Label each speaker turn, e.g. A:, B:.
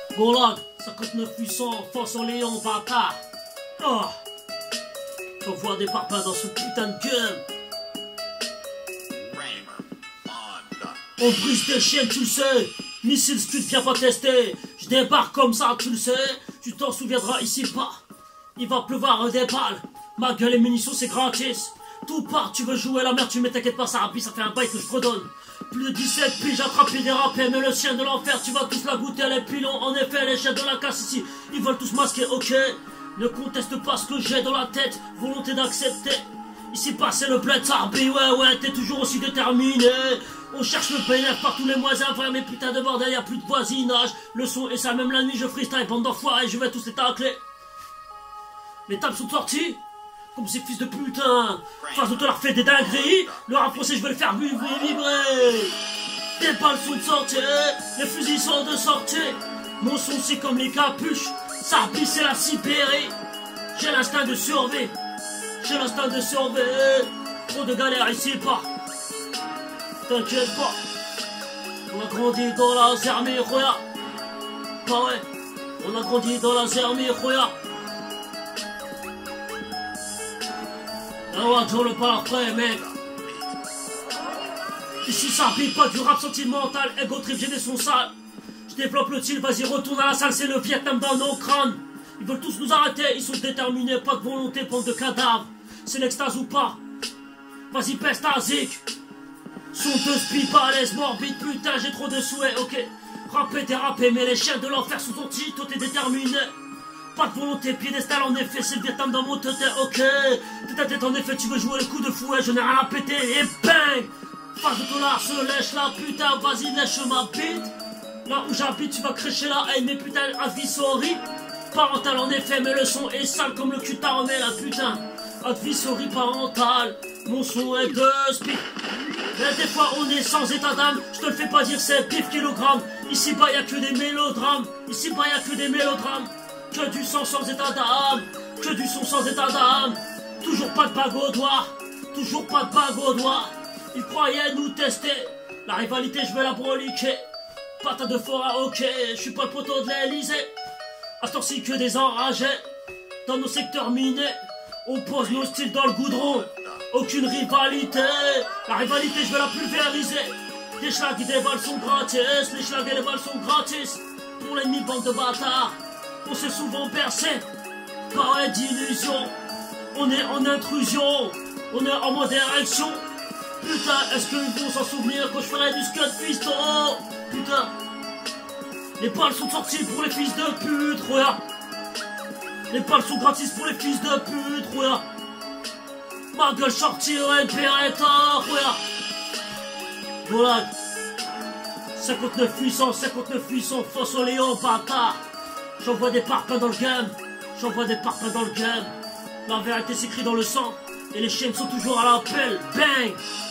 A: Golag, 59 800, face au Léon, bâtard. Oh. J'envoie des parpaings dans ce putain de gueule. On brise des chiennes, tu le sais. Missile Scud, viens pas tester. Je débarque comme ça, tu le sais. Tu t'en souviendras ici pas. Il va pleuvoir des balles. Ma gueule et munitions, c'est gratis. Tout part, tu veux jouer la merde, tu mets t'inquiète pas, ça rapide, ça fait un bail que je redonne. Plus de 17 piges, attrapé des rapés, mais le chien de l'enfer, tu vas tous la goûter, les pilons. En effet, les chiens de la casse ici, ils veulent tous masquer, ok. Ne conteste pas ce que j'ai dans la tête, volonté d'accepter. Ici passer le bled, Sarbi, ouais, t'es toujours aussi déterminé. On cherche le bénéfice par tous les moyens, frère, mais putain de bordel, y'a plus de voisinage. Le son est ça, même la nuit, je freestyle, bande d'enfoirés, je vais tous les tacler. Les tables sont sorties comme ces fils de putain. Face de te leur fait des dingueries. Le rap français je vais le faire vibrer. Des balles sont de sortie, les fusils sont de sortie. Mon son c'est comme les capuches. Sarbi c'est la Sibérie. J'ai l'instinct de survie. J'ai l'instinct de survie. Trop de galères ici pas. T'inquiète pas. On a grandi dans la Zermiroya. Bah ouais. On a grandi dans la Zermiroya. Ah ouais, Joe le parle après, mec. Ici ça pique pas du rap sentimental. Ego trip, j'ai des sons sales. Je développe le style, vas-y retourne à la salle, c'est le Vietnam dans nos crânes. Ils veulent tous nous arrêter, ils sont déterminés, pas de volonté, bande de cadavres. C'est l'extase ou pas. Vas-y peste ta zik. Son de speed, balèze, morbide, putain j'ai trop de souhaits, ok. Rapper, déraper, mais les chiens de l'enfer sont sortis, toi t'es déterminé. Pas de volonté piédestal, en effet, c'est le Vietnam dans mon tête, ok. T'es ta tête, en effet, tu veux jouer le coup de fouet, je n'ai rien à péter, et bang. Face de dollar, se lèche la putain, vas-y, lèche ma bite. Là où j'habite, tu vas crécher la haine, mais putain, advisory. Parental, en effet, mais le son est sale comme le cul de ta remée, la putain. Advisory parental, mon son est de speed. Mais des fois, on est sans état d'âme, je te le fais pas dire, c'est pif kilogramme. Ici bas, y'a que des mélodrames, ici bas, y'a que des mélodrames. Que du sang sans état d'âme, que du son sans état d'âme. Toujours pas de bague au doigt, toujours pas de bague au doigt. Ils croyaient nous tester, la rivalité je vais la broliquer. Patate de forêt, ok, je suis pas le poteau de l'Elysée. À ce temps-ci que des enragés, dans nos secteurs minés. On pose nos styles dans le goudron, aucune rivalité. La rivalité je vais la pulvériser. Les schlags et des balles sont gratis, les schlags et les balles sont gratis. Pour l'ennemi bande de bâtards. On s'est souvent percé par d'illusion. On est en intrusion, on est en mode érection. Putain, est-ce qu'ils vont s'en souvenir quand je ferai du scud fiston? Putain, les balles sont sorties pour les fils de pute, regarde. Les balles sont gratis pour les fils de pute, regarde. Ma gueule sortirait de Beretta, regarde. Voilà. 59 800, face au Léon, bâtard. J'envoie des parpaings dans le game, j'envoie des parpaings dans le game. La vérité s'écrit dans le sang, et les chaînes sont toujours à l'appel, bang.